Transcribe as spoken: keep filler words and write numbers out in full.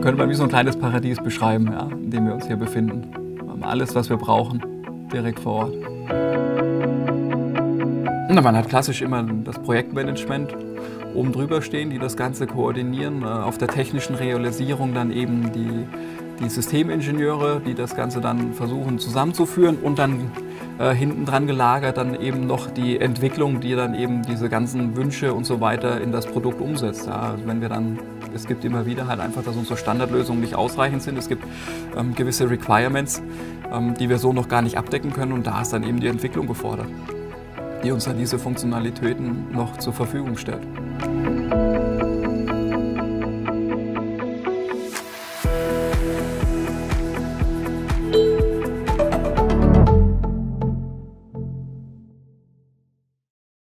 könnte man wie so ein kleines Paradies beschreiben, ja, in dem wir uns hier befinden. Wir haben alles, was wir brauchen, direkt vor Ort. Na, man hat klassisch immer das Projektmanagement oben drüber stehen, die das Ganze koordinieren. Auf der technischen Realisierung dann eben die, die Systemingenieure, die das Ganze dann versuchen zusammenzuführen, und dann äh, hinten dran gelagert dann eben noch die Entwicklung, die dann eben diese ganzen Wünsche und so weiter in das Produkt umsetzt. Ja, also wenn wir dann, es gibt immer wieder halt einfach, dass unsere Standardlösungen nicht ausreichend sind. Es gibt ähm, gewisse Requirements, ähm, die wir so noch gar nicht abdecken können, und da ist dann eben die Entwicklung gefordert, die uns dann diese Funktionalitäten noch zur Verfügung stellt.